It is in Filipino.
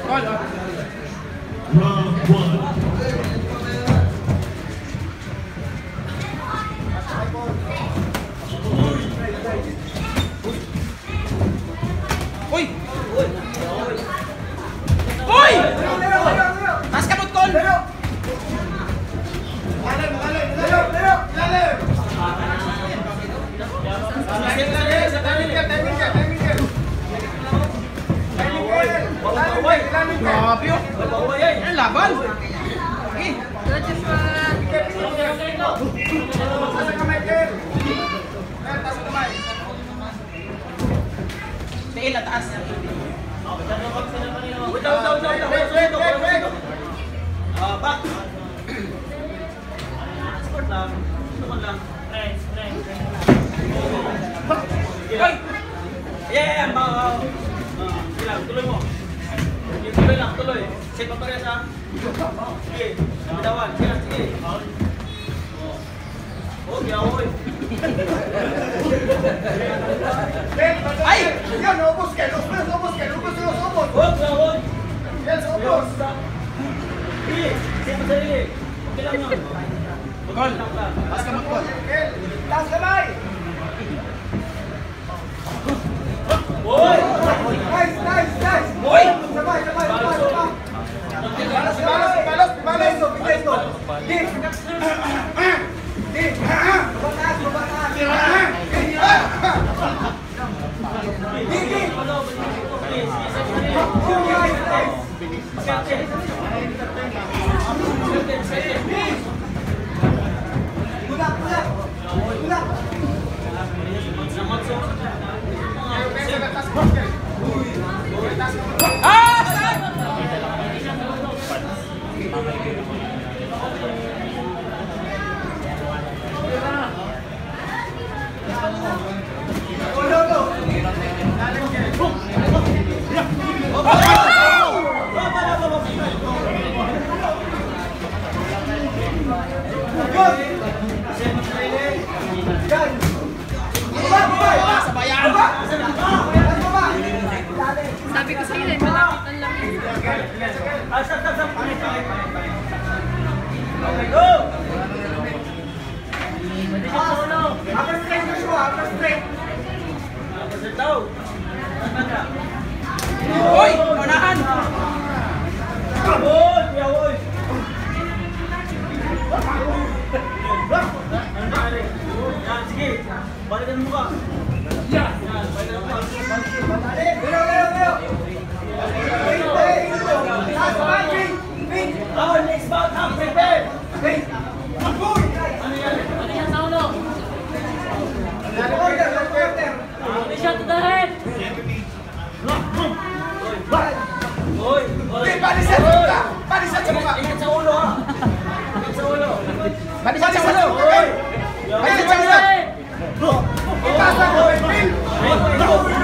Round 1. Uy! Uy! Taas ka, Mutkol! Grabe yun! Ano laban? Okay! Tiin na taas. Back! Sport lang. Tuman lang. Hoy! Yan! Tuloy mo. Tuloy lang, tuloy. Set pa parehas ha. Sige. Bitawan. Sige. Oh, yawoy. Ay! Yan, ubos ka. Ubos yung ubos. Huwag, yawoy. Yan, ubos. Sige. Set pa sarili. Okay lang yun. Gol. Taas ka mag-gol. Taas kamay. Boy! Nice! Boy! Sabay! Balas! Bigay ito! Di! Babataas! Sabi ko sa'yo, malapitan lang yun. Go! Upper straight, Joshua! Upper straight! Uy! Unahan! Uy! Uy! Sige! Balikan mo ka! Yan! Balikan mo ka! Pero! Taas kamay! Wait! Next bout! Prepare! Wait! Ano yan? Ano yan sa ulo? Quarter! Shot to the head! Uy! Panisan sa mukha! Panisan sa mukha! Ingat sa ulo ha! Ingat sa ulo! Panisan sa ulo! Panisan sa ulo! Ipasa mo! Phil!